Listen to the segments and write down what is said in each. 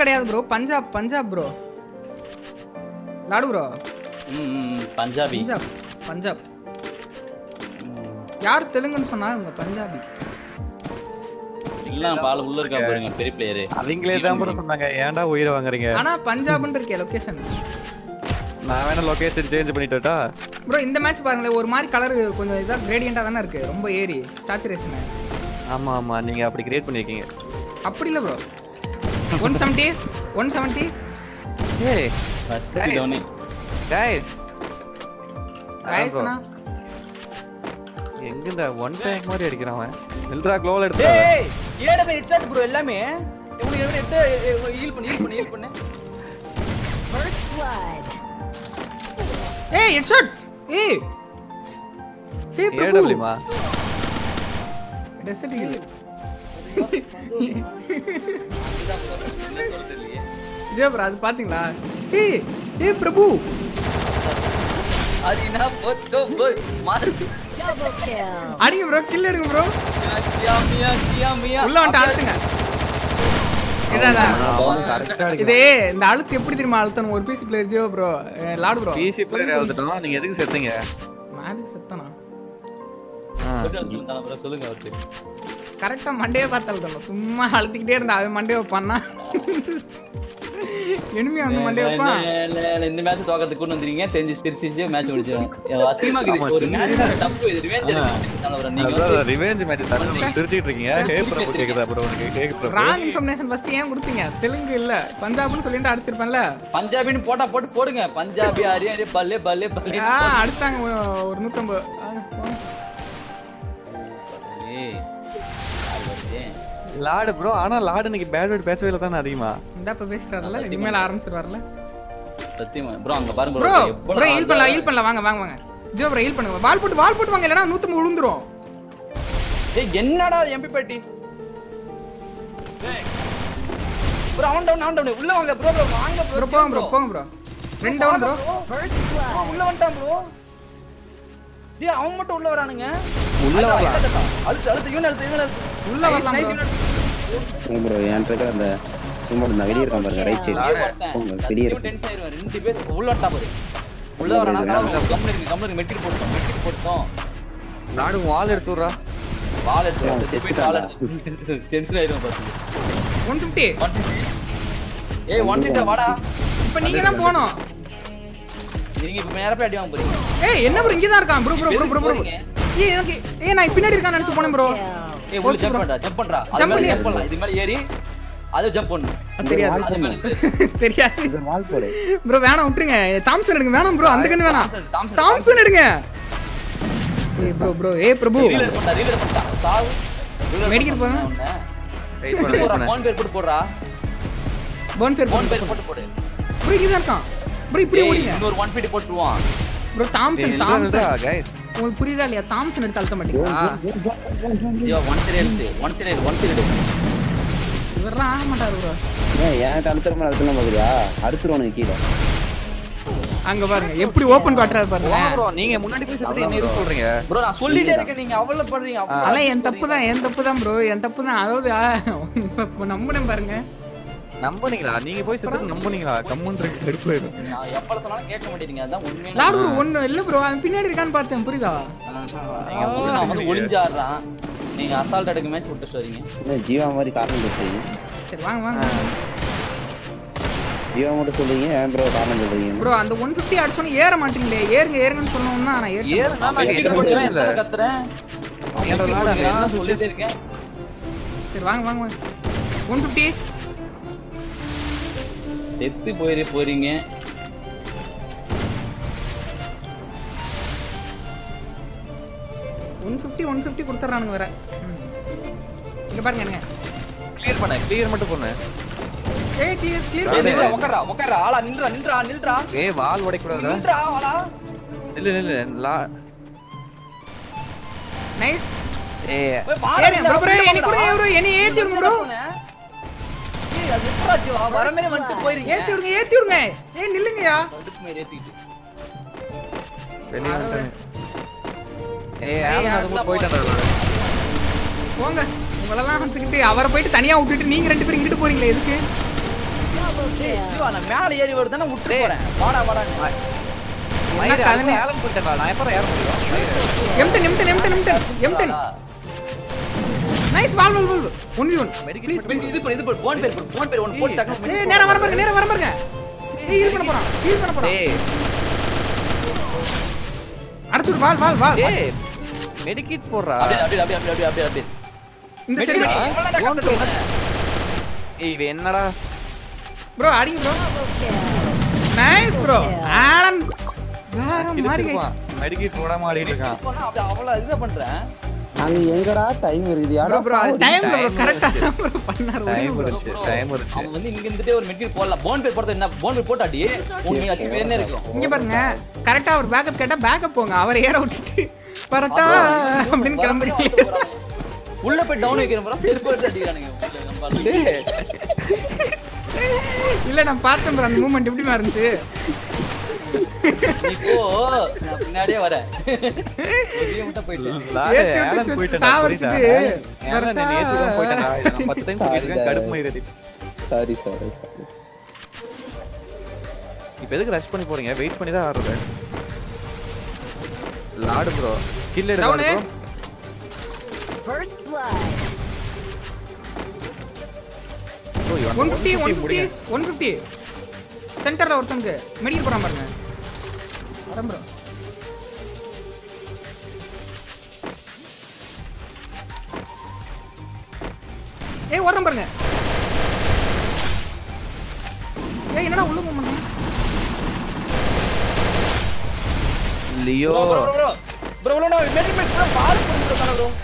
கிடையாது bro, Punjab bro. லாடு bro. Punjabi. Punjab. யார் தெலுங்குன்னு சொன்னா உங்க பஞ்சாபி? இல்ல பால் உள்ள இருக்கா பாருங்க பெரிய பிளேயர். அவங்களே தான் ப்ரோ சொன்னாங்க. ஏன்டா உயிரை வாங்குறீங்க? ஆனா பஞ்சாப்ன்ற இருக்கே லொகேஷன். நான் வேணா லொகேஷன் சேஞ்ச் பண்ணிட்டேடா. ப்ரோ இந்த மேட்ச் பாருங்களே ஒரு மாதிரி கலர் கொஞ்சம் இதா கிரேடியண்டா தான இருக்கு. ரொம்ப ஏறி சாச்சுரேஷன். ஆமா ஆமா நீங்க அப்படி கிரியேட் பண்ணிருக்கீங்க. அப்படி இல்ல ப்ரோ. 170. ஏய் गाइस गाइसனா எங்கடா ஒன் டேங்க் மாதிரி அடிக்கறான் அவன். எல்ட்ரா க்ளோல எடுத்து. ஏய் ஏடா ஹெட் ஷாட் ப்ரோ எல்லாமே. இவனுக்கு எடுத்து ஹீல் பண்ணு. First blood. ஏய் ஹெட் ஷாட். ஏய் ஏடபிள்யூமா டெசர்ட் ஹீல். ஜே ப்ரோ அது பாத்தீங்களா? ஏய் பிரபு அரினா போச்சோ போய் மார் Double kill. அடிங்க ப்ரோ, கில் எடுங்க ப்ரோ. கியா உள்ள வந்து அழுத்துங்க. என்னடா கரெக்ட்டா இது இந்த அழுத்து எப்படி தெரியுமா அழுத்தணும்? ஒரு பிசி பிளேயர் ஜியோ ப்ரோ, லாடு ப்ரோ. பிசி பிளேயர் ஆவதுட்டோம். நீங்க எதுக்கு செத்தீங்க? மாதிரி செத்தனா? சொல்லுங்க அவருக்கு. கரெக்டா மண்டே பார்த்தால சும்மா அழுத்திக்கிட்டே இருந்தா அவன் மண்டேவை பண்ணா. எனிமி வந்து மண்டே வைப்பான். இந்த மேட்ச் தோக்கத்துக்கு கொண்டு வந்தீங்க. தெரிஞ்சு சிரிச்சு மேட்ச் முடிச்சிரோம். அசிமா கிட்ட ஒரு மேட்ச் டப்பு இது ரிவெஞ்ச் எடுத்து நீங்க ரிவெஞ்ச் மேட்ச் தரணும் திருத்திட்டு இருக்கீங்க. ஹே பிரபு கேக்குதா ப்ரோ? உங்களுக்கு கேக்குது. ராங் இன்ஃபர்மேஷன் ஃபர்ஸ்ட் ஏன் கொடுத்தீங்க? தெலுங்கு இல்ல பஞ்சாப்னு சொல்லிட்டு அடிச்சிருப்பேன்ல. பஞ்சாபின்னு போடுங்க. பஞ்சாபி ஹரியானா பல்லே அடிச்சாங்க ஒரு 150. ஏய் லாடு ப்ரோ. ஆனா லாடு இன்னைக்கு பேட் வேர்ட் பேசவே இல்ல தான அதிகமா. இந்த இப்ப பேசிட்டார்ல, இனிமேல் ஆரம்பிச்சிருவார்ல. சத்தியமா ப்ரோ அங்க பாருங்க ப்ரோ ஹீல் பண்ணலாம் வாங்க. ஜோ ப்ரோ ஹீல் பண்ணுங்க. வால் போட்டு வாங்க இல்லனா 150 விழுந்துரும். ஏய் என்னடா எம்பி பெட்டி. ப்ரோ அவன் டவுன் உள்ள வாங்க ப்ரோ வாங்க ப்ரோ போங்க bro. 2 down bro. First blood. உள்ள வந்துட்டான் ப்ரோ. டேய் அவன் மட்டும் உள்ள வரானுங்க. உள்ள வரலாம். அழுத்து இவன் உள்ள வரலாம் ப்ரோ. ஏன் ட்ரேக்கர் அந்த சும்மா நான் வெளிய இருக்கேன் பாருங்க. ரைட் சைடு வெளிய இருக்கு. டென்ஷன் ஆயிருவான். ரெண்டு பேர் உள்ள வந்தா பாரு. உள்ள வரானா கம்முனு மெட்டில் போட்டோம். லாடு வால் எடுத்துறா. வால் எடுத்து டென்ஷன் ஆயிருவான் பாரு. 150. ஏய் 150 வாடா. இப்போ நீங்க தான் போணும். நீங்க இப்ப நேரா போய் அடி வாங்க போறீங்க. ஏய் என்ன ப்ரோ இங்க தான் இருக்கான் ப்ரோ. ஏய் எனக்கு நான் பின்னாடி இருக்கான்னு நினைச்சு போனேன் ப்ரோ. ஏய் உள்ள ஜம்ப் பண்றா. அது மேல ஜம்ப் பண்ணலாம். இது மேல ஏறி அது ஜம்ப் பண்ணு. தெரியாது. இது வால் போடு. ப்ரோ வேணாம் விட்டுருங்க. தாம்சன் எடுங்க. வேணாம் ப்ரோ அந்த கண்ணு வேணாம். தாம்சன் எடுங்க. ஏய் ப்ரோ ஏய் பிரபு ரீலர் பண்ணா சாவு. மெடிக்கல் போறேன். வெயிட் பண்ணு. போன் பேர் போடுறா. போன் பேர் போடு. ப்ரோ இங்க தான் இருக்கான். ப்ரோ இப்படி ஓடிங்க. இன்னொரு 150 போட்டுருவான். ப்ரோ தாம்சன் गाइस உங்களுக்கு புரியுதா இல்லையா? தாம்சன் எடுத்து அழுத்த மாட்டீங்களா? ஜோ 1 இவரா ஆக மாட்டாரு ப்ரோ. ஏன் அழுத்தறமா அழுத்தலாம் பாக்குறியா? அறுத்துறோம் கீழ. அங்க பாருங்க எப்படி ஓபன் காட்றாரு பாருங்க. ப்ரோ நீங்க முன்னாடி போய் செத்து என்ன எது சொல்றீங்க? ப்ரோ நான் சொல்லிட்டே இருக்கேன் நீங்க அவள பண்றீங்க. அல்ல என் தப்பு தான் ப்ரோ. என் தப்பு தான். அதாவது நம்புனேன் பாருங்க. நம்புனீங்களா? நீங்க போய் செத்து நம்புனீங்களா? கம்முன்னு எடுப்பு. நான் எப்பல சொன்னாலும் கேட்க மாட்டீங்க. அதான் உண்மையான லாடு ப்ரோ ஒண்ணு இல்ல ப்ரோ. அவன் பின்னாடி இருக்கான்னு பார்த்தேன். புரியுதா? நீங்க வந்து ஒளிஞ்சாடுறான். நீங்க அசால்ட் எடுக்க மேட்ச் விட்டு வரீங்க. என்ன ஜீவா மாதிரி காரணம் பேசுறீங்க? சரி வாங்க. ஜீவா மட்டும் சொல்றீங்க. ஏன் ப்ரோ காரணம் சொல்றீங்க? ப்ரோ அந்த 150 அடிச்சோனே ஏற மாட்டீங்களே. ஏறுங்கன்னு சொன்னோம்னா நான் ஏறுனா நான் கேட்கறேன் இல்ல. கத்துறேன். ஏன்டா லாடு நான் சொல்லிட்டே இருக்கேன். சரி வாங்க 150 செத்து போறீங்க. ஒன் ஃபிஃப்டி கொடுத்துறானுங்க வேற. இங்க பாருங்க என்னங்க. கிளியர் மட்டும் பண்ணு. ஏய் கிளியர் உட்கார்றா ஆளா நில்றா. ஏய் வால் உடைக்க கூடாதுடா. நில்றா ஆளா. இல்ல நைஸ். ஏய் ப்ரோ என்னி கூட ப்ரோ என்னி ஏத்தி விடுங்க ப்ரோ. ஏய் அது எப்பறாச்சு வரமே வந்து போயிரீங்க. ஏத்தி விடுங்க. ஏய் நில்லுங்கயா. அடுத்து மேல ஏத்திட்டு. வெளிய வந்து. ஏய் அது போய்ட்டான்டா. போங்க. உங்களெல்லாம் வந்துக்கிட்டு அவரை போயிட்டு தனியா விட்டுட்டு நீங்க ரெண்டு பேரும் இங்கிட்டு போறீங்களே எதுக்கு? Double kill. ஜீவா நான் மேல ஏறி வருதுன்னா விட்டு போறேன். வாடா வாடா. மயிர் ஆலம் போயிட்டேன்டா. நான் எப்பறம் ஏற முடியும்? M10 nice wall only one please இது பண்ணு போன் பேர் ஒன் போட் டக்கு. ஏய் நேரா வர பாருங்க ஏய் ஹீல் பண்ண போறான் டேய் அடிச்சு வால் டேய் மெடிக்கிட் போடுறா. அப்படியே இந்த சைடு ஏய் இவன் என்னடா ப்ரோ அடிங்க bro Double kill. Nice bro Alan வேற மாதிரி இதுக்கு மெடிக்கிட் போடாம ஆடிட்டு இருக்கான். அவ்வளவு இத பண்றேன். அங்க எங்கடா டைம் இருக்குது யாரா ப்ரோ டைம் ப்ரோ கரெக்ட்டா ப்ரோ பண்ணாரு டைம் இருந்துச்சு. அவன் வந்து இங்க இருந்துட்டே ஒரு மெட்டீரியல் போடலாம். போன் பேர் போறது என்ன போன் பேர் போட்டாடி 1 மினிட் அச்சு வேணே இருக்கும். இங்க பாருங்க கரெக்ட்டா அவர் பேக்கப் கேட்டா பேக்கப் போங்க அவர் ஏற விட்டுட்டு பரட்டா அப்படின்னு கிளம்புறீங்க உள்ள போய் டவுன் வைக்கிறேன் ப்ரோ. செருப்பு எடுத்து அடிக்கிறானுங்க. இல்ல நான் பார்த்தேன் ப்ரோ அந்த மூவ்மெண்ட் எப்படிமா இருந்துச்சு இப்போ நான் பின்னாடியே வரேன். வெளிய மட்டும் போயிட்டு. லாடே ஆலம் போயிட்டேன். சாவடிச்சிட்டு ஏன்னா நீ நேத்து தான் போயிட்டேன்டா. இத நான் 10 டைம் சொல்லிருக்கேன். கடுப்பு மயிரடி. சாரி இப்போ எதுக்கு ரஷ் பண்ணி போறீங்க? வெயிட் பண்ணி தான் ஆடுறது. லாடு ப்ரோ. கில் எடுங்க ப்ரோ. First blood. 150 சென்டர்ல ஒருத்தனுக்கு மெடிக்கல் போறான் பாருங்க அதான் ப்ரோ ஏய் ஓடுறான் பாருங்க ஏய் என்னடா உள்ள போக மாட்டேன் லியோ ப்ரோ மெடிக்கல் ப்ரோ பால் பண்ணிட்டு ப்ரோ.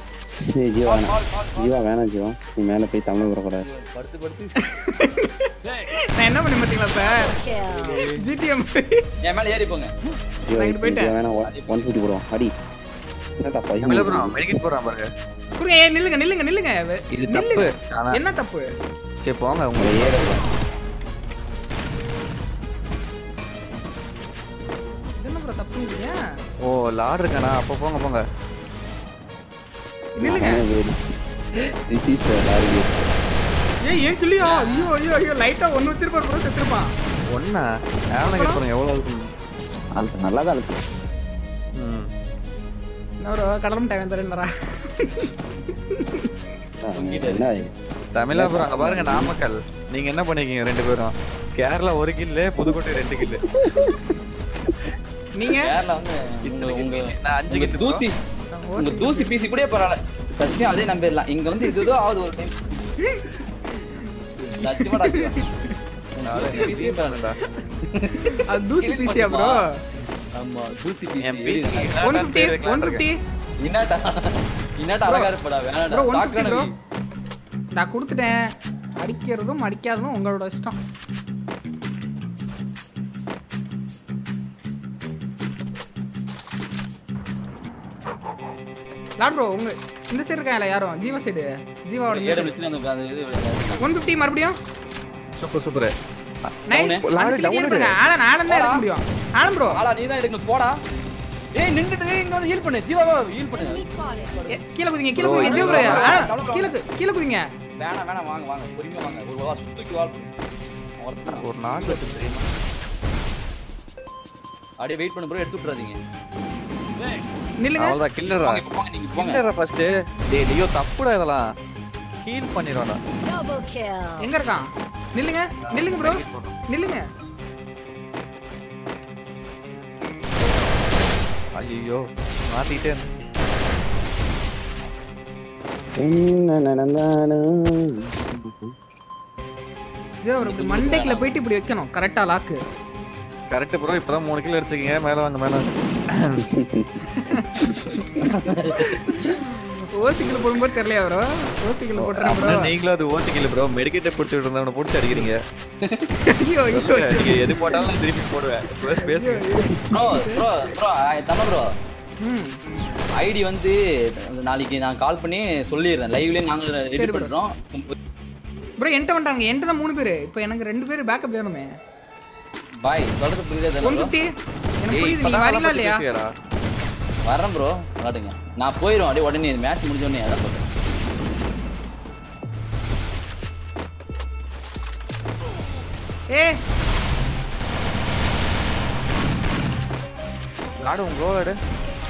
ஜீவா வேணாம் ஜீவா நீ மேல போய் தமிழ் வரக்கூடாது. படுத்து நான் என்ன பண்ணி பாத்தீங்களா சார் Kill. ஜிடிஎம் என் மேல ஏறி போங்க. ஜீவா நான் போயிட்டேன். ஜீவா வேணாம் 150 போடுவோம் அடி என்னடா இல்ல ப்ரோ பையன் மெடிக்கிட் போறான் பாருங்க. குருங்க ஏய் நில்லுங்க இது தப்பு. ஆனா என்ன தப்பு சரி போங்க உங்க ஏற என்ன ப்ரோ தப்புங்கீங்க ஓ லாட் இருக்கானா? அப்ப போங்க. நில்லுங்க This is the target. ஏய் ஏன் கிளியா ஐயோ லைட்டா ஒன்னு வச்சிருப்பார் ப்ரோ செத்துருப்பான் ஒண்ணா ஆலம் கிட்ட போறேன் எவ்வளவு இருக்கும்? அது நல்லா தான் இருக்கு. நான் ஒரு கடலும் டைம் தரேன்டா என்ன தமிழா ப்ரோ அங்க பாருங்க நாமக்கல். நீங்க என்ன பண்ணிருக்கீங்க ரெண்டு பேரும்? கேரளா 1 கில்லு, புதுக்கோட்டை 2 கில்லு. நீங்க கேரளா வந்து உங்க நான் 5 கில்லு தூசி உங்க தூசி பீசி கூட பரவாயில்ல. சத்தியம் அதே நம்பிடலாம். இங்க வந்து இதுதோ ஆகுது ஒரு டைம். லட்சமாடா பீசி பரவாயில்லடா. அது தூசி பீசியா ப்ரோ ஆமா தூசி பீசி. என் பீசி 150 இன்னாட்ட அழகா இருப்படா. வேணாடா ப்ரோ 150 டாக்டர் ப்ரோ நான் கொடுத்துட்டேன். அடிக்கிறதும் அடிக்காததும் உங்களோட இஷ்டம். லாட் ப்ரோ உங்க இந்த சைடு இருக்காங்களா யாரும் ஜீவா சைடு ஜீவாவோட ஏடபிள்யூ அந்த இது 150 மறுபடியும் சூப்பர் நைஸ் லாடு டவுன் ஆலன் தான் எடுக்க முடியும் ஆலன் ப்ரோ ஆளா நீ தான் எடுக்கணும் போடா. ஏய் நின்னுட்டு இங்க வந்து ஹீல் பண்ணு. ஜீவாவா ஹீல் பண்ணு. Enemy spotted. கீழ குதிங்க ஜீவா ப்ரோ கீழ குதிங்க வேணாம் வாங்க பொறுமையா வாங்க. ஒரு வா சுத்துக்கு வால் ஒரு நாள் வச்சு தெரியுமா? அப்படியே வெயிட் பண்ணு ப்ரோ. எடுத்து விட்டுறாதீங்க. நில்லுங்க அவ்வளவுதான் கில்லரா. நீங்க போங்க. கில்லரா ஃபர்ஸ்ட். டேய் லியோ தப்புடா இதெல்லாம். ஹீல் பண்ணிரோடா. Double kill. எங்க இருக்கான் நில்லுங்க ப்ரோ நில்லுங்க ஐயோ மாத்திட்டே என்ன நடந்தாலும் ஜீவா ப்ரோ இப்படி மண்டைக்குள்ள போயிட்டு இப்படி வைக்கணும் கரெக்டா லாக்கு கரெக்ட் ப்ரோ. இப்பதான் 3 கிலோ அடிச்சீங்க. மேல வாங்க மேல. ஓசிக்கல போடும்போது தெரியலையா ப்ரோ ஓசிக்கல போட்டுறேன் ப்ரோ நீங்களும் அது ஓசிக்கல ப்ரோ. மெடிக்கேட் பிடிச்சிட்டு இருந்தவன போட்டு அடிக்கிறீங்க. ஐயோ நீங்க எது போட்டாலும் திருப்பி போடுவேன். பேசுங்க ப்ரோ தம்ப ப்ரோ ம் ஐடி வந்து நாளைக்கு நான் கால் பண்ணி சொல்லிடுறேன். லைவ்லயே நாங்க ரெடி சரி bro. பண்றோம். ப்ரோ என்கிட்ட வந்துட்டாங்க என்கிட்ட தான் 3 பேர் இப்போ எனக்கு 2 பேர் பேக்கப் வேணுமே பாய் சொல்றது புரியுதா தானே bro? 150 எனக்கு புரியுது நீங்க வரீங்களா இல்லையா வரேன் ப்ரோ. விளையாடுங்க. நான் போயிடும் அப்படியே உடனே மேட்ச் முடிஞ்ச உடனே அதான் சொல்றேன். ஏய் லாடு உங்க கோல் எடு.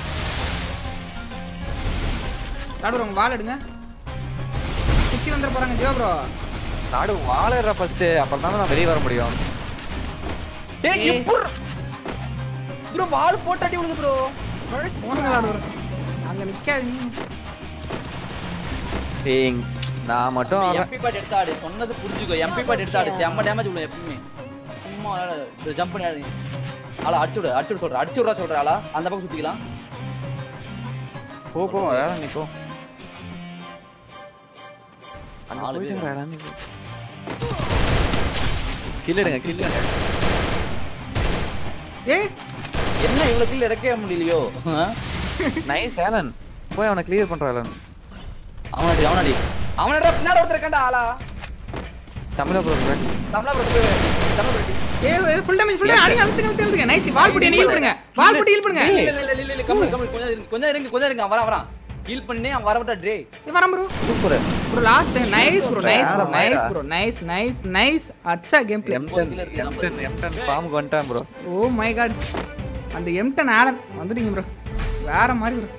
லாடு உங்க வால் எடுங்க. சுத்தி வந்துட போறாங்க ஜியோ ப்ரோ. லாடு வால் எடுற ஃபர்ஸ்ட், அப்புறம் தான் நான் வெளிய வர முடியும். டேய் இப்பர் ப்ரோ வால் போட்டாடி விடுங்க ப்ரோ. First போனுங்க லாடு ப்ரோ. அங்க நிக்காதீங்க. டேய் நான் மட்டும் எம்பி பாட் எடுத்து ஆடு. சொன்னது புரிஞ்சுக்கோ. எம்பி பாட் எடுத்து ஆடு. செம்ம டேமேஜ் விடும் எப்பவுமே. சும்மா ஜம்ப் பண்ணி ஆடு. ஆளா அடிச்சு விடு சொல்றேன். அடிச்சு விடுறா சொல்றேன் ஆளா. அந்த பக்கம் சுத்திக்கலாம். போ வேற நீ போ. நாலு பேர். கில்லிடுங்க. ஏய் என்ன இவ்வளவு கில் எடுக்கவே முடியலையோ? Nice Alan. போய் அவனை கிளியர் பண்ற ஆலன். அவனடி அவனடா பின்னாடி ஒருத்தர் இருக்கான்டா ஆளா. தமிழா ப்ரோ ஏய் ஃபுல் டேமேஜ் அடிங்க அழுத்துங்க. நைஸ். வால் புடி ஹீல் பண்ணுங்க. வால் புடி ஹீல் பண்ணுங்க. இல்ல கம்மல் கொஞ்சம் இருங்க அவன் வரான். ஹீல் பண்ணி அவன் வரவட்டா ட்ரே. ஏய் வரம் bro. Super bro last time nice. அச்சா கேம் ப்ளே. M10 ஃபார்முக்கு வந்துட்டான் ப்ரோ. Oh my God. அந்த M10 ஆலன் வந்துட்டீங்க ப்ரோ. வேற மாதிரி ப்ரோ.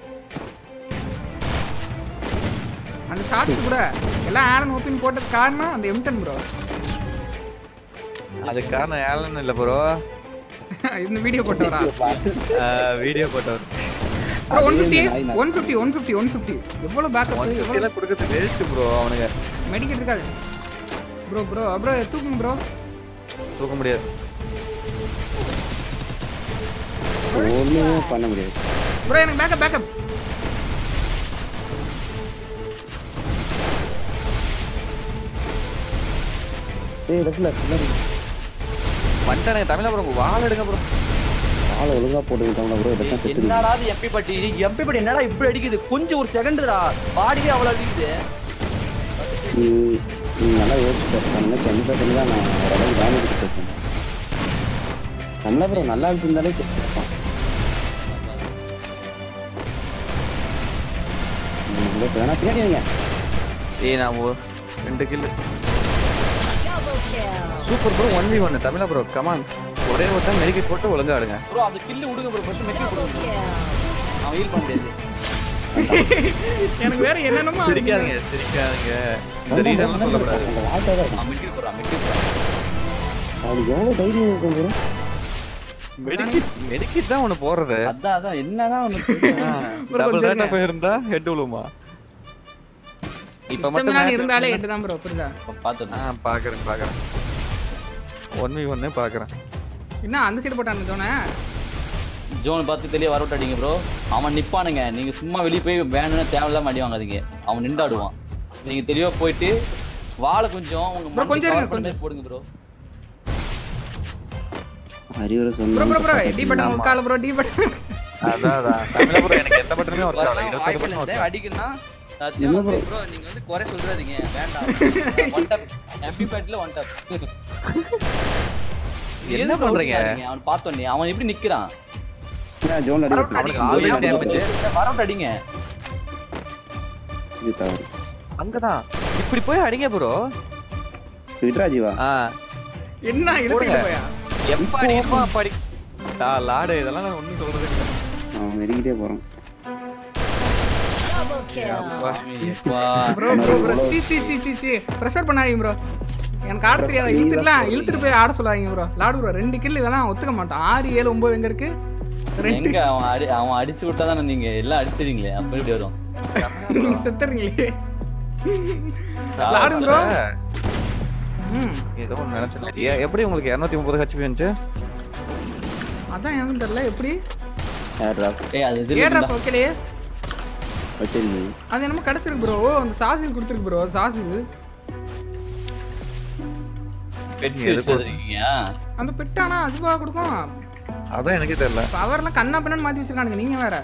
அந்த ஷாட்ஸ் கூட எல்லாம் ஆலன் ஓபன் போட்டது காரணம் அந்த M10 ப்ரோ. அதுக்கு காரணம் ஆலன் இல்ல ப்ரோ. இந்த வீடியோ போட்டவரா? வீடியோ போட்டவர். ப்ரோ 150 எவ்வளவு பேக்கப் எவ்வளவு கொடுக்கிறது வேஸ்ட் ப்ரோ. அவனுங்க மெடிக்கெட் இருக்காது ப்ரோ தூக்குங்க ப்ரோ. தூக்க முடியாது. ஒண்ணுமே பண்ண முடியாது ப்ரோ எனக்கு பேக்கப். ஏய் லெஃப்ட்ல வந்துட்டானே தமிழா ப்ரோ. வால் எடுங்க ப்ரோ. ஆள ஒழுங்கா போட்டுட்டாங்க ப்ரோ. இதெல்லாம் செத்து என்னடா இது எம்பி பட்டி என்னடா இப்படி அடிக்குது? கொஞ்சம் ஒரு செகண்ட்டா பாடியே அவ்வளவு அடிக்குது. நீ நல்லா யோசிச்சு பாருங்க. கண்டிப்பா தான் நான் ஓரளவுக்கு டேமேஜ் கொடுத்துருக்கேன். தமிழா ப்ரோ நல்லா இருந்தாலே செத்துருப்பான். வேணா பின்னாடி வைங்க. ஏய் நான் 2 kill. double kill. Super bro. 1v1 தமிழா ப்ரோ. கமான். ஒரே ஒரு டைம் மெடிக்கெட் போட்டு ஒழுங்கா ஆடுங்க ப்ரோ. அந்த கில் விடுங்க ப்ரோ. ஃபர்ஸ்ட் மெடிக்கெட் Double போடுங்க. kill. அவன் ஹீல் பண்ணிட்டே. எனக்கு வேற என்னென்னமோ சிரிக்காதீங்க. இந்த ரீசன்லாம் சொல்லக்கூடாது. அந்த வாட்டை தான் அவன் மெடிக்கெட் போறான். அது எவ்வளவு தைரியம் இருக்கும் ப்ரோ. மெடிக்கெட் தான் ஒன்னு போறது. அதான் என்னன்னா ஒன்னு டபுள் ரேட்டா போயிருந்தா ஹெட் விழுமா? இப்ப மட்டும் நான் இருந்தாலே ஹெட் தான் ப்ரோ. புரியுதா? பாத்துறேன். பாக்குறேன் 1v1 பாக்குறேன். என்ன அந்த சைடு போட்டானே ஜோன் பார்த்து தெளிவா வரவிட்டு அடிங்க ப்ரோ. அவன் நிப்பானுங்க. நீங்க சும்மா வெளியே போய் வேணும்னா தேவையில்லாம அடி வாங்காதீங்க. அவன் நின்றாடுவான். நீங்க தெளிவா போயிட்டு வாளை கொஞ்சம் உங்க கொஞ்சம் போடுங்க ப்ரோ. அறிவுரை சொன்னா ப்ரோ டி பட்டன் உட்கால ப்ரோ. டி பட்டன் அதான் தமிழா ப்ரோ. எனக்கு எந்த பட்டனுமே ஒர்க் ஆகல. 20 பட்டன் அடிக்குன்னா ப்ரோ நீங்க வந்து குறை சொல்றாதீங்க. வேண்டாம். ஒன் டாப் எம்பி பேட்ல ஒன் டாப். என்ன பண்றீங்க? அவன் பார்த்தோனே அவன் எப்படி நிக்கிறான்? ஜோன் வரவிட்டு அடிங்க. இது தவறு. அங்கதான் இப்படி போய் அடிங்க ப்ரோ. விட்ரா ஜீவா. என்ன இழுத்துட்டு போயா? எப்ப அடி லாடு இதெல்லாம் நான் ஒண்ணும் சொல்றது இல்ல. அவன் வெடிக்கிட்டே போறான். Double kill. ப்ரோ சி பிரஷர் பண்ணாதீங்க ப்ரோ. எனக்கு ஆட தெரியாது. இழுத்துட்டு போய் ஆட சொல்லாதீங்க ப்ரோ. லாடு ப்ரோ 2 கில் இதெல்லாம் ஒத்துக்க மாட்டான். 6 7 9 எங்க இருக்கு? எங்க அவன் அடிச்சு விட்டா தானே நீங்க எல்லாம் அடிச்சிரீங்களே. அப்ப எப்படி வரும்? நீங்க செத்துறீங்களே. லாடு ப்ரோ. ஏதோ நினைச்சேன். எப்படி உங்களுக்கு 230 HP வந்துச்சு? அதான் எனக்கு தெரியல எப்படி. ஏய் அது இது ஏடா ஓகேலே. வச்சிருங்க. அது என்னமோ கிடைச்சிருக்கு ப்ரோ. அந்த சாசில் கொடுத்துருக்கு ப்ரோ. சாசில் பெட் எடுத்துறீங்க. அந்த பெட்டானா அதுவா கொடுக்கும். அதான் எனக்கு தெரியல. பவர்லாம் கண்ணா பின்னான்னு மாத்தி வச்சிருக்கானுங்க. நீங்க வேற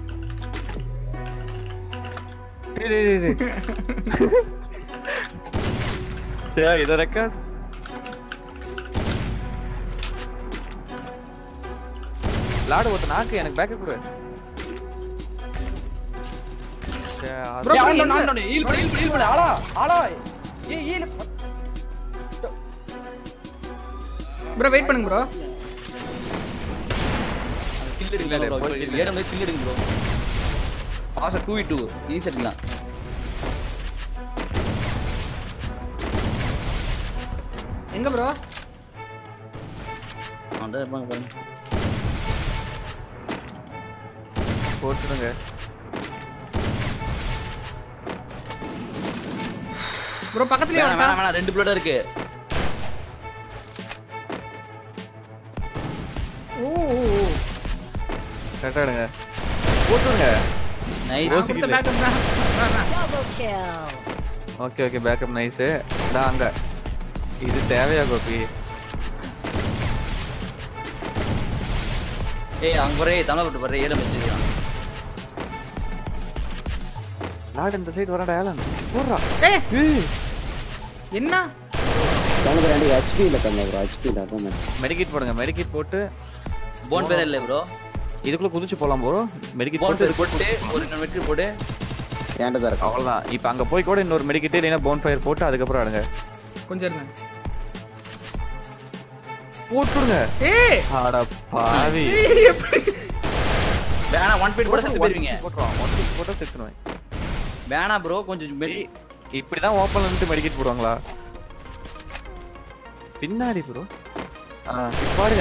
சரி இத ரெக்கார்ட். லாடு ஒருத்த நாக்கு எனக்கு பேக்கப் கொடு. ப்ரோ ஹீல் பண்ணு ஆளா. ஏய் ஹீல் ப்ரோ வெயிட் பண்ணுங்க ப்ரோ. கில் எடுங்க ப்ரோ. ஏடம்ல கில் எடுங்க ப்ரோ. பாஸ் 2v2 ஈஸி எடுக்கலாம். எங்க ப்ரோ? அந்த பாருங்க. போட்டுடுங்க. ப்ரோ பக்கத்துலயே வரட்டா? வேணாம் ரெண்டு பிளேட் இருக்கு. ஓ கரெக்டா எடுங்க. போட்டுடுங்க. நைஸ். நான் கொடுத்த பேக்கப் தான். Double kill. Okay backup nice. நான் அங்க இது தேவையா கோபி? ஏய் அங்க வரே தமிழ் போட்டு வரே ஏல மெச்சேஜ். லாட் இந்த சைடு வரடா ஆலன். போறா. ஏய் என்ன? தாங்க ப்ரோ ரெண்டு HP இல்ல கண்ணா ப்ரோ. HP இல்ல அதான். மெடிக்கிட் போடுங்க. மெடிக்கிட் போட்டு போன் பேர் இல்ல ப்ரோ. இதுக்குள்ள குதிச்சு போலாம் ப்ரோ. மெடிக்கிட் போன் பேர் போட்டு ஒரு மெடிக்கிட் போடு. ஏன்டா தான் இருக்கு. அவ்வளவுதான். இப்போ அங்க போய் கூட இன்னொரு மெடிக்கிட் இல்லனா போன் ஃபயர் போட்டு அதுக்கு அப்புறம் ஆடுங்க. கொஞ்சம் இருங்க. போட்டுடுங்க. ஏய் ஆட பாவி. வேணா 1 பீட் போட செத்து போடுவீங்க. போட்றோம். 1 பீட் போட்டா செத்துறேன். வேணா ப்ரோ கொஞ்சம் இப்படி தான் ஓபன்ல இருந்து மெடிக்கிட் போடுவாங்களா? பின்னாடி ப்ரோ. பாருங்க.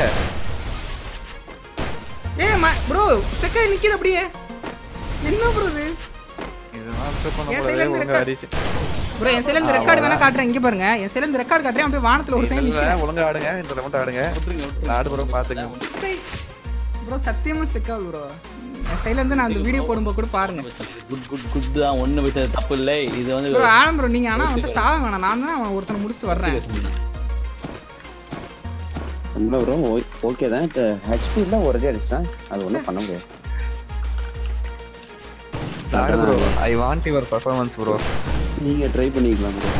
ஏய் ப்ரோ ஸ்டக் ஆகி நிக்குது அப்படியே. என்ன ப்ரோ இது? இதெல்லாம் அப்செட் பண்ண கூடாது. ஒழுங்கா அடிச்சு. ப்ரோ என் சைடுல இருந்து ரெக்கார்ட் வேணா காட்றேன். இங்க பாருங்க. என் சைடுல இருந்து ரெக்கார்ட் காட்றேன். அப்படியே வானத்துல ஒரு சைடு நிக்குது. ஒழுங்கா ஆடுங்க. இந்த ரவுண்ட் ஆடுங்க. ஆடு ப்ரோ பாத்துங்க. ப்ரோ சத்தியமா ஸ்டக் ஆகுது ப்ரோ. என் சைடுல இருந்து நான் அந்த வீடியோ போடும்போது கூட பாருங்க. குட் தான் ஒண்ணு விட்டு தப்பு இல்ல. இது வந்து ப்ரோ ஆலம் ப்ரோ நீங்க ஆனா வந்து சாவ வேணாம். நான் தான் அவன் ஒருத்தனை முடிச்சிட்டு வர்றேன். நம்மள ப்ரோ ஓகே தான். HP இல்ல ஒரே அடிச்சான். அது ஒண்ணும் பண்ண முடியாது. ஆடு bro. I want your performance bro. நீங்க ட்ரை பண்ணிக்கலாம் ப்ரோ.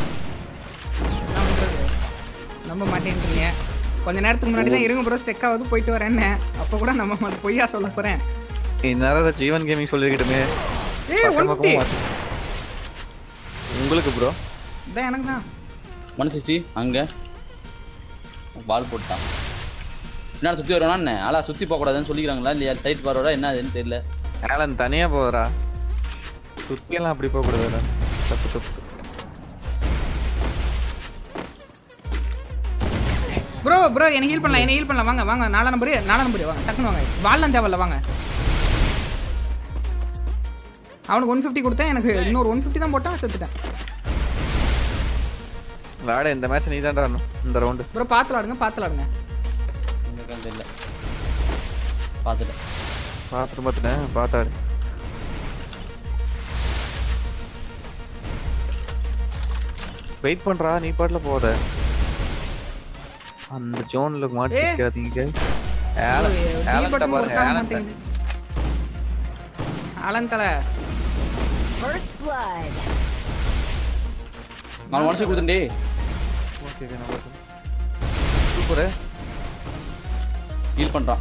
நம்ப மாட்டேன்றீங்க. கொஞ்ச நேரத்துக்கு முன்னாடி தான் இருங்க ப்ரோ ஸ்டெக் ஆகுது போயிட்டு வரேன்னு. அப்ப கூட நம்ம மட்டும் பொய்யா சொல்ல போறேன். இந்நேரம் ஜீவன் கேமிங் சொல்லிக்கிட்டுமே. ஏய் 150 உங்களுக்கு ப்ரோ. இதான் எனக்கு தான் 160 அங்க பால் போட்டான். என்ன சுத்தி வரணும் என்ன? ஆளா சுத்தி போக கூடாதுன்னு சொல்லிக்கிறாங்களா இல்லையா? சைட் பாரோட என்ன அதுன்னு தெரியல. ஆலன் தனியா போறா. சுத்தியெல்லாம் அப்படி போக கூடாதுடா. தப்பு. ப்ரோ என்ன ஹீல் பண்ணலாம். வாங்க 4 நம்பர் வாங்க. டக்குனு வாங்க. வால்லாம் தேவல்ல வாங்க. அவனுக்கு 150 கொடுத்தேன். எனக்கு இன்னொரு 150 தான் போட்டான். செத்துட்டேன். வாடா இந்த மேட்ச் நீ தான்டா இந்த ரவுண்ட். ப்ரோ பாத்துலாடுங்க. உங்களுக்கு தெரியல. பாத்துட்டேன். பாத்தாடு. வெயிட் பண்றா. நீ பாட்ல போற. அந்த ஜோன்ல மாட்டிக்காதீங்க. ஆலன் தல First blood. நான் மனசு கொடுத்தேன்டே. ஓகே நான் பாத்து. சூப்பர். ஹீல் பண்றான்.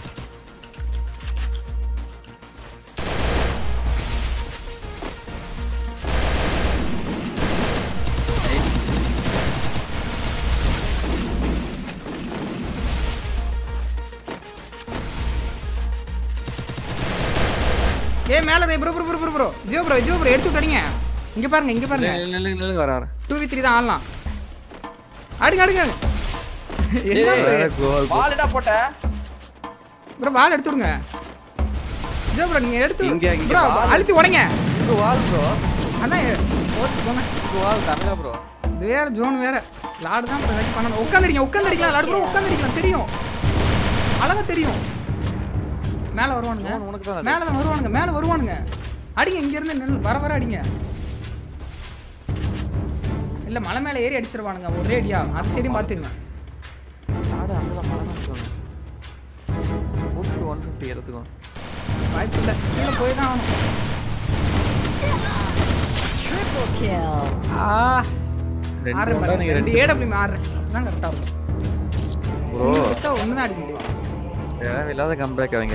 ஏய் மேல ப்ரோ ஜியோ ப்ரோ எடுத்து விட்டீங்க. இங்க பாருங்க இல்ல வர 2v3 தான் ஆடலாம். அடுங்க என்ன பால் எடா போட்ட ப்ரோ பால் எடுத்து விடுங்க. ஜியோ ப்ரோ நீங்க எடுத்து இங்க ப்ரோ அழுத்தி உடைங்க. இது வால் ப்ரோ. அண்ணா போச்சு போங்க. இது வால் தமிழா ப்ரோ. இது வேற ஜோன் வேற. லாட் தான் ப்ரோ ரெடி பண்ணனும். உட்கார்ந்திருக்கலாம் லாட் ப்ரோ. உட்கார்ந்திருக்கலாம் தெரியும். அழகா தெரியும். மேல வருவானுங்க. மேல வருவானுங்க. அடிங்க இங்க இருந்து வர அடிங்க. இல்ல மலை மேல ஏறி அடிச்சிருவானுங்க ஒரே அடியா. அது சரி பாத்துங்க. ஆடு அங்கதான் மலை சொல்லுங்க. 150 எடுத்துக்கோ. வாய்ப்பு இல்ல. கீழ போய் தான் ஆகணும். Triple kill. ரெண்டு AW மாறேன். அதான் கரெக்டா இருக்கும். ப்ரோ ஒண்ணுதான் அடிக்க முடியும். இல்லாத கம்பேக் அவங்க.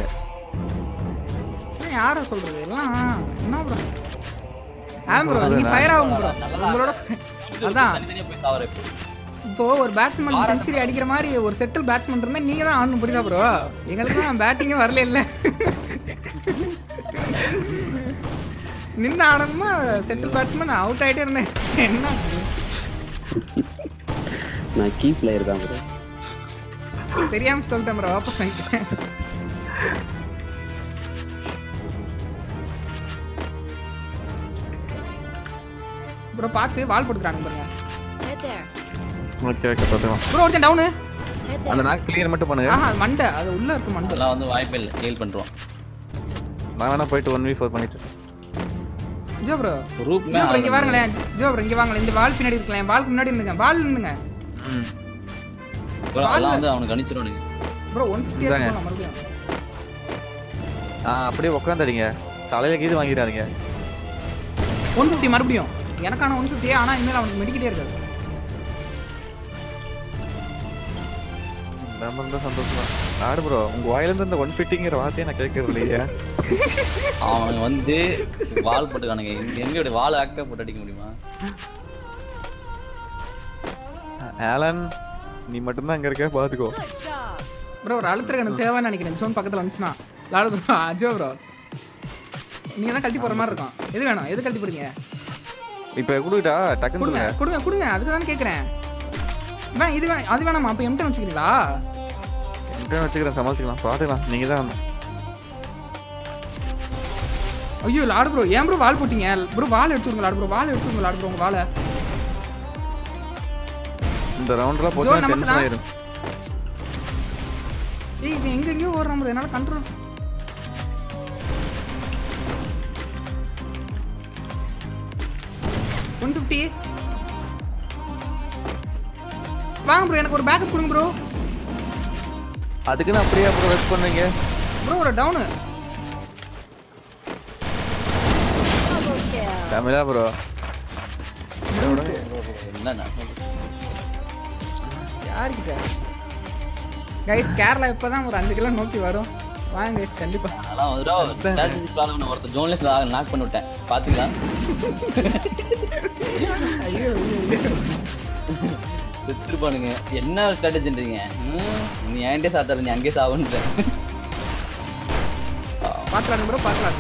யார சொல்றது எல்லாம் என்ன ப்ரோ? ப்ரோ நீங்க ஃபயர் ஆகுங்க ப்ரோ. உங்களோட அதான் தனியா போய் தாவற இப்போ. இப்போ ஒரு பேட்ஸ்மேன் செஞ்சுரி அடிக்கிற மாதிரி ஒரு செட்டில் பேட்ஸ்மேன் இருந்தா நீங்க தான் ஆடணும், புரியுதா ப்ரோ? எங்களுக்கு தான் பேட்டிங்கே வரல இல்ல. நின்று ஆடணுமா செட்டில் பேட்ஸ்மேன் அவுட் ஆயிட்டே இருந்தேன். என்ன நான் கீ பிளேயர் தான் ப்ரோ. தெரியாம சொல்லிட்டேன் ப்ரோ, வாபஸ் வாங்கிட்டேன். ப்ரோ பார்த்து வால் போட்டுக்கிறாங்க பாருங்க. Head there. ஓகே ஓகே பாத்துக்கலாம். ப்ரோ ஒருத்தன் டவுனு. Head அந்த there. நாக் கிளியர் மட்டும் பண்ணுங்க. ஆஹா மண்டை அது உள்ள இருக்கு மண்டை. அதெல்லாம் வந்து வாய்ப்பே இல்லை, ஹீல் பண்றோம். நான் வேணா போயிட்டு 1v4 பண்ணிட்டு. Joe bro roof Joe bro இங்க வாங்களேன். ஜோ ப்ரோ இங்க வாங்களேன். இந்த வால் பின்னாடி இருக்கலாம். வால்க்கு முன்னாடி நின்னுங்க. வால் நின்னுங்க. அதெல்லாம் வந்து அவனுக்கு அனுப்பிச்சிருவானுங்க. ப்ரோ 150 போலாம் மறுபடியும். அப்படியே உட்கார்ந்தடிங்க. தலையில கீது வாங்கிடாதீங்க. 150 மறுபடியும். எனக்கான 150 ஆனா இனிமேல் அவனுக்கு மெடிக்கிட்டே இருக்காது. ரொம்ப சந்தோஷமா. ஆடு ப்ரோ உங்க வாயில இருந்து இந்த 150ங்கற வார்த்தையை நான் கேட்கறது இல்லையா? அவனுங்க வந்து வால் போட்டுக்கானுங்க. எங்க வால் ஆக்டா போட்டு அடிக்க முடியுமா? ஆலன் நீ மட்டும் தான் அங்க இருக்க, பாத்துக்கோ. Good job. ப்ரோ ஒரு அழுத்துறக்கு எனக்கு தேவைன்னு நினைக்கிறேன். ஜோன் பக்கத்துல வந்துச்சுனா லாடு ப்ரோ. அஜோ ப்ரோ நீங்க தான் கழட்டி போற மாதிரி இருக்கும். எது வேணும்? எது கழட்டி போறீங்க? இப்போ குடுடா டக்குனு கொடுங்க கொடுங்க கொடுங்க. அதுக்கு தானே கேக்குறேன். வேணாம் இது வேணாம் அது வேணாமா? அப்ப M10 வச்சுக்கிறீங்களா? M10 வச்சுக்கிறேன், சமாளிச்சுக்கலாம், பாத்துக்கலாம். நீங்க தான் ஐயோ லாடு ப்ரோ ஏன் ப்ரோ வால் போட்டீங்க? ப்ரோ வால் எடுத்துருங்க லாடு ப்ரோ. வால் எடுத்துருங்க லாடு ப்ரோ. உங்க வாலை இந்த ரவுண்ட்ல போச்சா டென்ஷன் ஆயிரும். ஏய் இவன் எங்க எங்கேயோ ஓடுறான் ப்ரோ. என்னால கண்ட்ரோல் 150 வாங்க ப்ரோ. எனக்கு ஒரு பேக்கப் கொடுங்க ப்ரோ. அதுக்கு நான் அப்படியே அப்புறம் வெயிட் பண்ணுவீங்க ப்ரோ. ஒரு டவுன் Double kill. தமிழா ப்ரோ. என்ன யாருக்கிட்ட கைஸ் கேரளா இப்பதான் ஒரு 5 கிலோ நோக்கி வரும். வாங்க கைஸ் கண்டிப்பா. அதெல்லாம் வந்துடும். ஸ்ட்ராட்டஜி ப்ராப்ளம் ஒருத்தர் ஜோன்ல நாக் பண்ணி விட்டேன் பாத்தீங்களா? ஐயோ செத்துருப்பானுங்க. என்ன ஸ்ட்ராட்டஜின்றீங்க? நீ ஏன்டே சாத்தாரு, நீ அங்கேயே சாவுன்ற. பாத்துறாங்க ப்ரோ பாத்துறாங்க.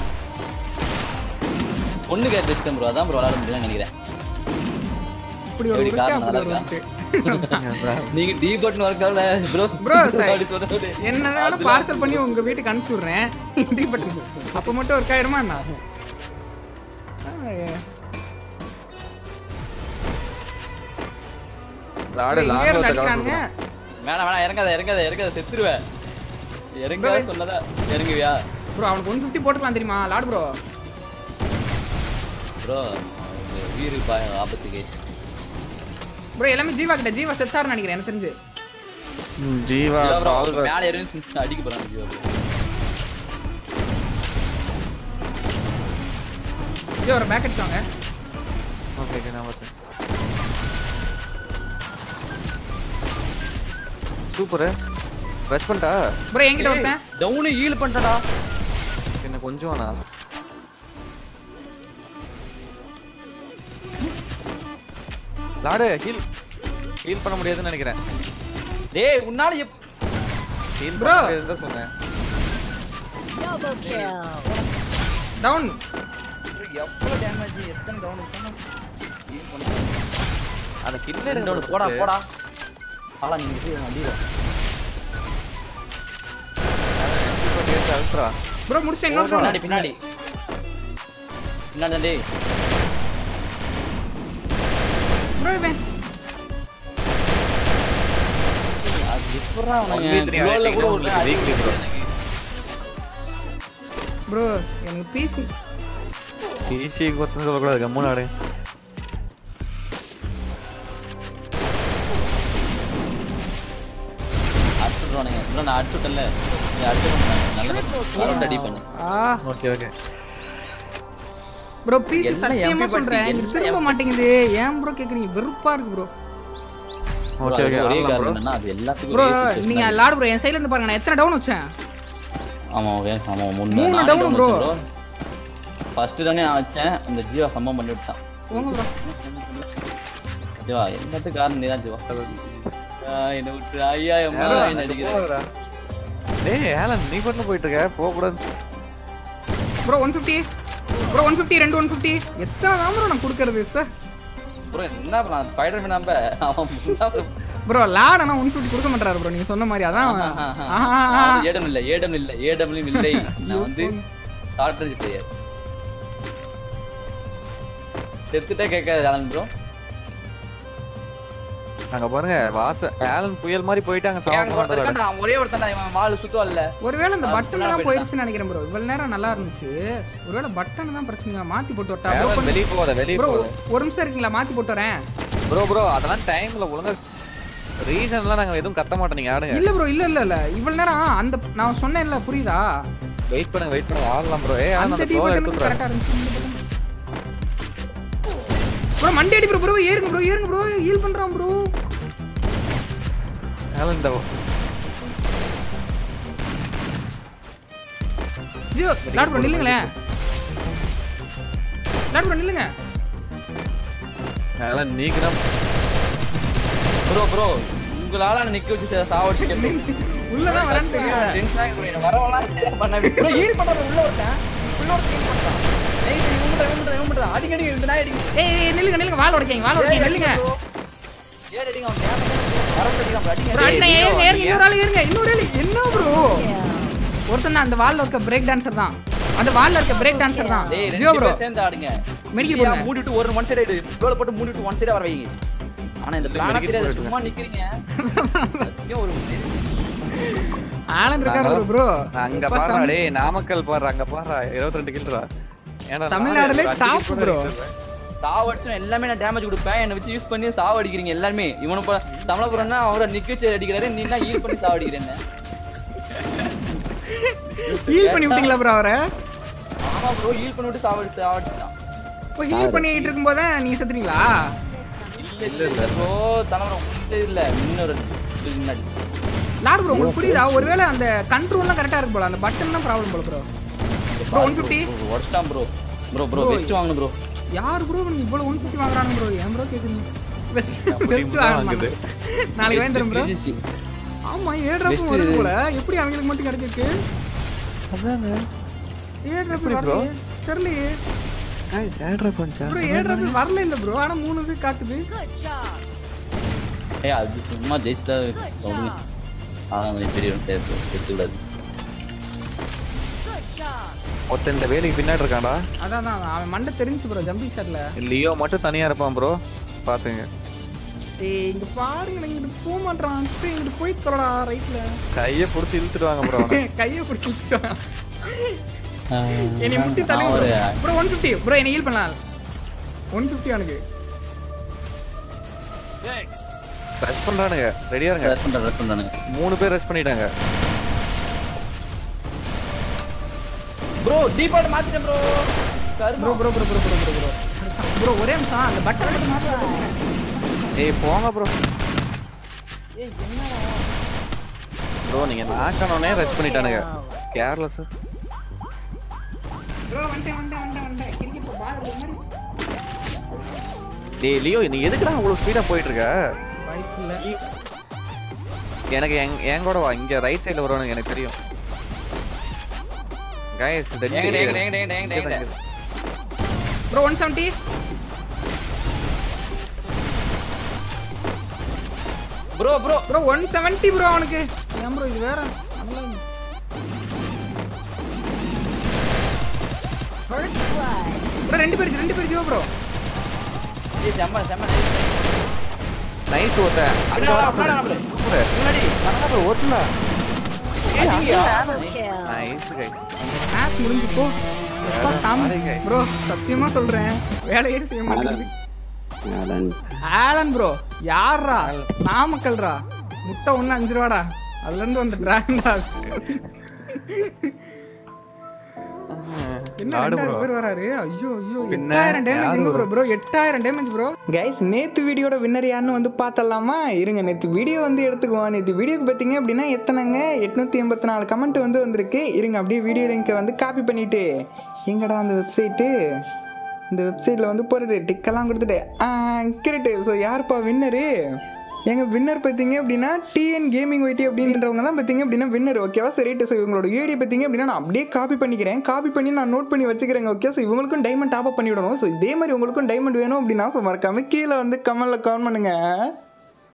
பொண்ணு கேட் பெஸ்ட் ப்ரோ. அதான் ப்ரோ விளையாட முடியும்னு நினைக்கிறேன். இப்படி ஒரு எப்படி காரணம் நல்லா இருக்கா? நீங்க டீ பட்டன் ஒர்க் ஆகல ப்ரோ. ப்ரோ என்னன்னா பார்சல் பண்ணி உங்க வீட்டுக்கு அனுப்பிச்சு விடுறேன். டீ பட்டன் அப்ப மட்டும் ஒர்க் ஆயிருமா என்ன? லாட லாட அடிக்கிறானுங்க. வேணாம் வேணாம் இறங்காத செத்துருவேன். இறங்காத சொன்னதா இறங்குவியா ப்ரோ? அவனுக்கு 150 போட்டுக்கலாம் தெரியுமா லாடு ப்ரோ? ப்ரோ வீரு ஆபத்துக்கு ப்ரோ எல்லாமே ஜீவா கிட்ட. ஜீவா செத்தாருன்னு நினைக்கிறேன் எனக்கு தெரிஞ்சு. ஜீவா மேல ஏறி அடிக்க போறாங்க ஜீவா. ஜீவா ஒரு பேக் அடிச்சாங்க. ஓகே ஓகே நான் வரேன். சூப்பர் ரஷ் பண்ணிட்டா ப்ரோ. என்கிட்ட ஒருத்தன் டவுன் ஹீல் பண்ணிட்டடா. என்ன கொஞ்சம் வேணா லாடு ஹீல் பண்ண முடியாதுன்னு நினைக்கிறேன். டேய் உன்னால ஹீல் Bro. பண்ண முடியாதுன்னு சொன்னேன். Double kill. டவுன். எவ்வளவு டேமேஜ் எத்தனை டவுன் ஹீல் பண்ண அந்த கில்ல டவுன் போடா ஆளா நீங்க வண்டில அல்ட்ரா ப்ரோ முடிச்சு எங்க பின்னாடி பின்னாடி டேய் ப்ரோ இவன் அது எப்பறா ப்ரோ எனக்கு பீஸ் ஈஸி கொத்து சொல்லக்கூடாது கம்முன்னு ஆடு. அடிச்சுடுவானுங்க ப்ரோ. நான் அடிச்சுட்டேன்ல, நீ அடிச்சுடுங்க. நல்ல அடி பண்ணு. ஓகே ஓகே ப்ரோ பீஸ் எல்லாம் சத்தியமா MP சொல்றேன். எல்லாம் இது திரும்ப மாட்டேங்குது. ஏன் ப்ரோ கேக்குறீங்க? வெறுப்பா இருக்கு ப்ரோ. ஓகே ஓகே ஒரே ஆடலாம் காரணம் bro. என்னன்னா அது எல்லாத்துக்கும் ப்ரோ ஒரே situation நீங்க தான். லாடு ப்ரோ என் சைடுல இருந்து பாருங்க. நான் எத்தனை டவுன் வச்சேன்? ஆமா ஆமா மூணு down bro. ஃபர்ஸ்ட் தானே நான் வச்சேன். இந்த ஜீவா சம்பவம் பண்ணி விட்டான். போங்க ப்ரோ. ஜிவா என்னத்துக்கு காரணம் நீ தான் ஜிவா என்ன விட்டு ஐயா என்ன அடிக்கிறா டேய் ஆலன் நீ பண்ண போயிட்டு இருக்க போக கூடாது ப்ரோ 150 ப்ரோ 150 ரெண்டு 150 எத்தனை தான் ப்ரோ நான் கொடுக்கறது சார் ப்ரோ என்ன ப்ரோ ஸ்பைடர்மேன் நம்ப அவன் ப்ரோ லாட் ஆனா 150 கொடுக்க மாட்டாரு ப்ரோ நீங்க சொன்ன மாதிரி அதான் ஏடம் இல்லை நான் வந்து ஷார்ட்ரேஜ் பிளேயர் செத்துட்டே கேட்காது ஆலன் ப்ரோ அங்க பாருங்க ஆலன் புயல் மாதிரி போயிட்டாங்க ஒரே ஒருத்தன் இவன் வால் சுத்தம் இல்ல ஒருவேளை இந்த பட்டன் தான் போயிருச்சுன்னு நினைக்கிறேன் ப்ரோ இவ்வளவு நேரம் நல்லா இருந்துச்சு ஒருவேளை பட்டன் தான் பிரச்சனை மாத்தி போட்டு வரட்டா வெளிய ப்ரோ ஒரு நிமிஷம் இருக்கீங்களா மாத்தி போட்டு வரேன் ப்ரோ அதெல்லாம் டைம்ல ஒழுங்கா ரீசன்லாம் நாங்க எதுவும் கத்த மாட்டோம் நீங்க ஆடுங்க இல்ல ப்ரோ இல்ல இவ்வளவு நேரம் அந்த நான் சொன்னேன்ல புரியுதா வெயிட் பண்ணுங்க ஆடலாம் ப்ரோ அந்த டீ பட்டன் கரெக்ட்டா இருந்துச்சு ப்ரோ மண்டே அடி ப்ரோ ஏறுங்க ப்ரோ ஹீல் பண்றான் ப்ரோ ஆலன் இந்த ஜியோ லாட் ப்ரோ நில்லுங்களே லாட் ப்ரோ நில்லுங்க ஆலன் நீங்க ப்ரோ உங்களால நிக்க வச்சு சாவடிச்சிட்டே உள்ள தான் வரேன்னு தெரியல டென்ஷன் ஆகி வரவலாம் பண்ண ப்ரோ ஹீல் பண்ற உள்ள ஒருத்தன் ஹீல் பண்றான் ஏய் இவங்க அடிக்கடி இந்த நாய் அடிங்க ஏய் நில்லுங்க வால் உடைக்கீங்க நில்லுங்க ஏய் அடிங்க அவன் வரவங்க அடிங்க ப்ரோ அண்ணே ஏறுங்க இன்னொரு ஆளு என்ன ப்ரோ ஒருத்தன் அந்த வால்ல இருக்க பிரேக் டான்சர் தான் அந்த வால்ல இருக்க பிரேக் டான்சர் தான் ஜியோ ப்ரோ சேர்ந்து ஆடுங்க மெடிக்கல் போடுங்க மூடிட்டு ஒரு ஒன் சைடு கோல் போட்டு மூடிட்டு ஒன் சைடு வர வைங்க ஆனா இந்த பிளான தெரியாது சும்மா நிக்கிறீங்க ஒரு ஆலன் இருக்காரு ப்ரோ அங்க பாறா டேய் நாமக்கல் பாறா அங்க பாறா 22 கில்ரா ஏன்னா தமிழ்நாடுல டாப் ப்ரோ சாவடிச்சா எல்லாமே நான் டேமேஜ் கொடுப்பேன் என்ன வச்சு யூஸ் பண்ணி சாவடிக்கிறீங்க எல்லாரும் இவன தமிழபுரம்னா அவரை நிக்க வச்சு அடிக்கிறாரு நீனா ஹீல் பண்ணி சாவடிக்கிறேன்னு ஹீல் பண்ணி விட்டீங்களா ப்ரோ அவரை ஆமா ப்ரோ ஹீல் பண்ணி விட்டு சாவடிச்சான் இப்போ ஹீல் பண்ணிட்டு இருக்கும்போது நீங்க செத்துறீங்களா இல்ல ப்ரோ தமிழபுரம் இல்ல இன்னொரு லாட் ப்ரோ உங்களுக்கு புரியுதா ஒருவேளை அந்த கண்ட்ரோல்லாம் கரெக்டா இருக்கு போல அந்த பட்டன் தான் ப்ராப்ளம் போல ப்ரோ 150 வர்ஸ்டாம் ப்ரோ பெஸ்ட் வாங்குங்க ப்ரோ யார் ப்ரோ நீ இவ்வளவு 150 வாங்குறானுங்க ப்ரோ ஏன் ப்ரோ கேக்குறீங்க பெஸ்ட் வாங்குங்க நாளைக்கு வாங்கிறேன் ப்ரோ ஆமா ஏட்ராப் வருது போல எப்படி அவங்களுக்கு மட்டும் கிடைச்சிருக்கு அதானே ஏட்ராப் வரல தெரியலையே गाइस ஏட்ராப் வந்துச்சா ப்ரோ ஏட்ராப் வரல இல்ல ப்ரோ ஆனா 3 இது காட்டுது ஏய் அது சும்மா ஜெயிச்சா சொல்லுங்க ஆனா தெரியும் எடுத்துக்கூடாது ஒருத்தன் இந்த வேலைக்கு பின்னாடி இருக்கான்டா அதான் அவன் மண்டை தெரிஞ்சு ப்ரோ ஜம்பிங் ஷாட்ல லியோ மட்டும் தனியா இருப்பான் ப்ரோ பாத்துங்க ஏய் இங்க பாருங்க இங்க போக மாட்டான் இங்க போய் தரடா ரைட்ல கைய புடிச்சு இழுத்துட்டு வாங்க ப்ரோ கைய புடிச்சு இழுத்துட்டு என்னை முட்டி தள்ளி ப்ரோ 150 ப்ரோ என்ன ஹீல் பண்ணலாம் 150 அவனுக்கு ரெஸ்ட் பண்றானுங்க ரெடியா இருங்க ரெஸ்ட் பண்றானுங்க 3 பேர் ரெஸ்ட் பண்ணிட்டாங்க ப்ரோ டிபார்ட் மாத்திட்டேன் ப்ரோ ப்ரோ ஒரே நிமிஷம் அந்த பட்டன் எடுத்து மாத்துறா ஏய் போங்க ப்ரோ ஏய் என்னடா ப்ரோ நீங்க நாக்கனோனே ரெஸ்ட் பண்ணிட்டானுங்க கேர்லெஸ் ப்ரோ வந்தே கிரிக்கெட்ல பால் மாதிரி டேய் லியோ நீ எதுக்குடா அவ்வளவு ஸ்பீடா போயிட்டு இருக்க பைக்ல எனக்கு என் கூட வா இங்க ரைட் சைடுல வரணும் எனக்கு தெரியும் गाइस எங்க ப்ரோ 170 ப்ரோ 170 ப்ரோ அவனுக்கு ஏன் ப்ரோ இது வேற First blood. ப்ரோ ரெண்டு பேர் ஜியோ ப்ரோ ஏய் செம்ம நைஸ் ஓட்ட அங்க வர ப்ரோ முன்னாடி பண்ணா ப்ரோ ஓட்டல Double kill. Nice guys match முடிஞ்சு போ ப்ரோ சத்தியமா சொல்றேன் வேலையே செய்ய மாட்டேங்குது ஆலன் ப்ரோ யாரா நாமக்கல்ரா முட்டை 5 ரூபாடா அதுல இருந்து வந்த டிராகன்டா என்ன 2000 பேர் வராரு ஐயோ 8000 டேமேஜ் எங்க ப்ரோ 8000 டேமேஜ் ப்ரோ கைஸ் நேத்து வீடியோட வின்னர் யாருன்னு வந்து பார்த்தலாமா இருங்க நேத்து வீடியோ வந்து எடுத்துக்குவோம் நேத்து வீடியோக்கு பார்த்தீங்க அப்படின்னா எத்தனைங்க 884 கமெண்ட் வந்து வந்திருக்கு இருங்க அப்படியே வீடியோ லிங்கை வந்து காப்பி பண்ணிட்டு எங்கடா அந்த வெப்சைட்டு இந்த வெப்சைட்டில் வந்து போகிறது டிக்கெல்லாம் கொடுத்துட்டு கரெக்டு. ஸோ யாருப்பா வின்னரு? எங்கள் வின்னர் பார்த்தீங்க அப்படின்னா டிஎன் கேமிங் ஒய்டி அப்படின்றவங்க தான் பார்த்தீங்க அப்படின்னா வின்னர். ஓகேவா? சரி ரைட்டு. ஸோ இவங்களோட ஐடி பார்த்தீங்க அப்படின்னா நான் அப்படியே காப்பி பண்ணிக்கிறேன். காப்பி பண்ணி நான் நோட் பண்ணி வச்சுக்கிறேங்க. ஓகே. ஸோ இவங்களுக்கும் டைமண்ட் டாப் அப் பண்ணி விடணும். ஸோ இதே மாதிரி உங்களுக்கும் டைமண்ட் வேணும் அப்படின்னா ஸோ மறக்காம கீழே வந்து கமெண்ட்டில் கமெண்ட் பண்ணுங்கள்.